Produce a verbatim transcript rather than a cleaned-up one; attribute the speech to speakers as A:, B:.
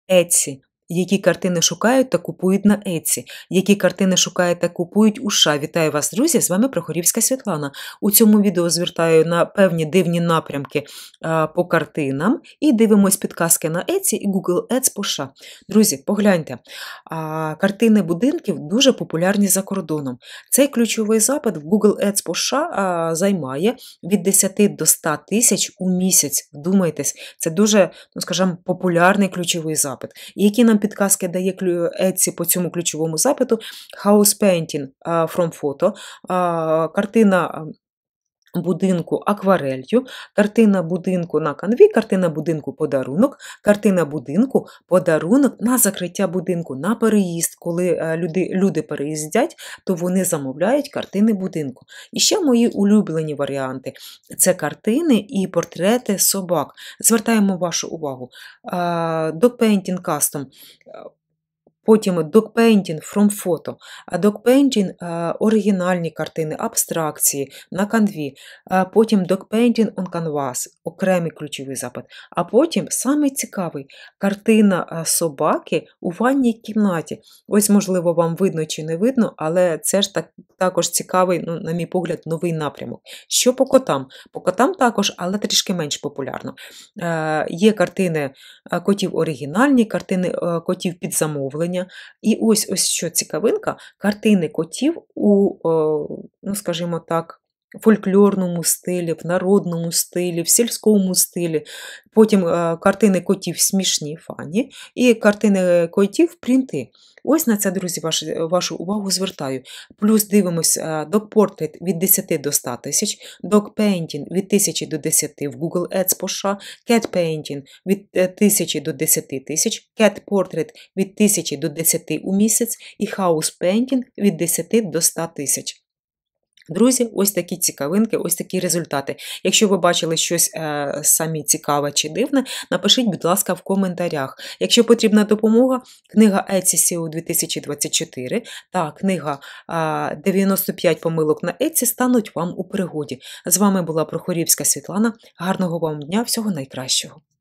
A: Etsy. Які картини шукають та купують на Etsy. Які картини шукають та купують у США. Вітаю вас, друзі! З вами Прохорівська Світлана. У цьому відео звертаю на певні дивні напрямки а, по картинам і дивимось підказки на Etsy і Google Ads по США. Друзі, погляньте, а, картини будинків дуже популярні за кордоном. Цей ключовий запит в Google Ads по США а, займає від десяти до ста тисяч у місяць. Вдумайтесь, це дуже, ну, скажімо, популярний ключовий запит. І які нам підказки дає Etsy по цьому ключовому запиту? House painting from photo, картина будинку акварелью, картина будинку на канві, картина будинку подарунок, картина будинку подарунок на закриття будинку, на переїзд. Коли люди, люди переїздять, то вони замовляють картини будинку. І ще мої улюблені варіанти – це картини і портрети собак. Звертаємо вашу увагу. Dog painting custom. Потім dog painting from photo, dog painting – оригінальні картини, абстракції на канві, потім dog painting on canvas – окремий ключовий запит, а потім, самий цікавий, картина собаки у ванній кімнаті. Ось, можливо, вам видно чи не видно, але це ж так, також цікавий, ну, на мій погляд, новий напрямок. Що по котам? По котам також, але трішки менш популярно. Є картини котів оригінальні, картини котів під замовлення. І ось ось що цікавинка, картини котів у, ну, скажімо так, фольклорному стилі, в народному стилі, в сільському стилі. Потім картини котів смішні, фані, і картини котів принти. Ось на це, друзі, вашу, вашу увагу звертаю. Плюс дивимось dog portrait від десяти до ста тисяч, dog painting від тисячі до десяти в Google Ads по США, cat painting від тисячі до десяти тисяч, cat portrait від тисячі до десяти у місяць і house painting від десяти до ста тисяч. Друзі, ось такі цікавинки, ось такі результати. Якщо ви бачили щось е, самі цікаве чи дивне, напишіть, будь ласка, в коментарях. Якщо потрібна допомога, книга Etsy сео дві тисячі двадцять чотири та книга е, дев'яносто п'ять помилок на Etsy стануть вам у пригоді. З вами була Прохорівська Світлана. Гарного вам дня, всього найкращого.